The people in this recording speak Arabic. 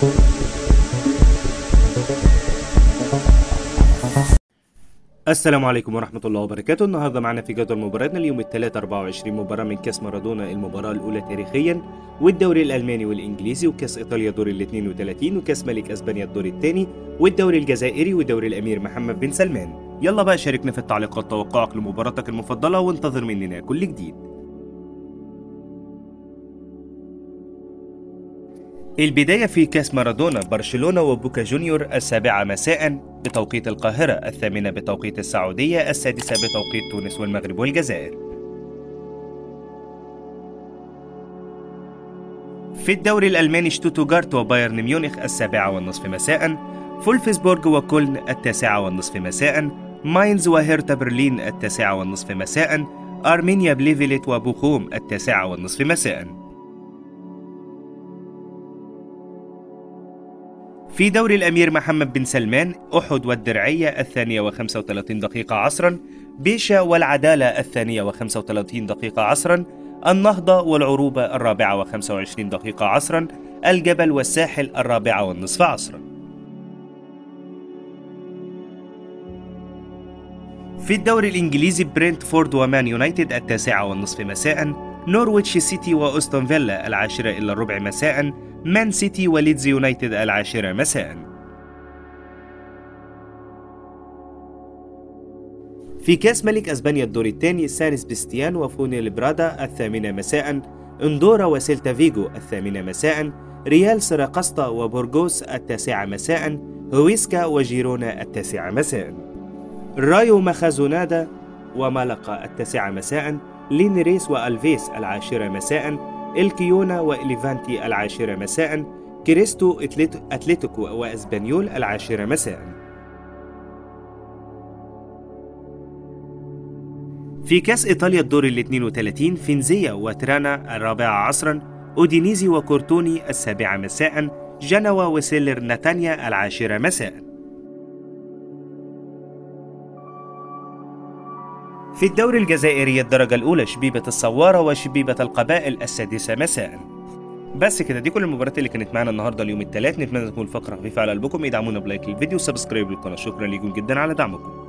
السلام عليكم ورحمة الله وبركاته. النهارده معنا في جدول مباراتنا اليوم الثلاث 24 مباراة من كأس مارادونا المباراة الأولى تاريخيا، والدوري الألماني والإنجليزي، وكأس إيطاليا دور ال 32، وكأس ملك أسبانيا الدور الثاني، والدوري الجزائري، ودوري الأمير محمد بن سلمان. يلا بقى شاركنا في التعليقات توقعك لمباراتك المفضلة، وانتظر مننا كل جديد. البداية في كأس مارادونا، برشلونة وبوكا جونيور 7 مساء بتوقيت القاهرة، 8 بتوقيت السعودية، 6 بتوقيت تونس والمغرب والجزائر. في الدوري الألماني، شتوتغارت وبايرن ميونخ 7:30 مساء، فولفسبورغ وكولن 9:30 مساء، ماينز وهيرتا برلين 9:30 مساء، أرمينيا بليفيلت وبوخوم 9:30 مساء. في دوري الأمير محمد بن سلمان، أحد والدرعية 2:35 عصرا، بيشا والعدالة 2:35 عصرا، النهضة والعروبة 4:25 عصرا، الجبل والساحل 4:30 عصرا. في الدوري الإنجليزي، برينتفورد ومان يونايتد 9:30 مساء، نورويتش سيتي وأستون فيلا 10:45 مساء، مان سيتي وليدز يونايتد 10 مساء. في كأس ملك أسبانيا الدور الثاني، سان سبستيان وفوني لبرادا 8 مساء، اندورا وسيلتا فيجو 8 مساء، ريال سراقسطا وبورغوس 9 مساء، هويسكا وجيرونا 9 مساء، رايو مخازونادا ومالقا 9 مساء، لينريس وألفيس 10 مساء، الكيونا وإليفانتي 10 مساء، كريستو أتلتيكو وأسبانيول 10 مساء. في كأس إيطاليا الدور ال 32، فينزيا وترانا 4 عصرا، أودينيزي وكورتوني 7 مساء، جنوا وسيلر نتانيا 10 مساء. في الدوري الجزائري الدرجة الأولى، شبيبة الصوارة وشبيبة القبائل 6 مساء. بس كده، دي كل المباريات اللي كانت معانا النهارده اليوم الثلاث. نتمنى تكون الفقرة خفيفة على قلبكم. ادعمونا بلايك للفيديو وسبسكرايب للقناة. شكرا لكم جدا على دعمكم.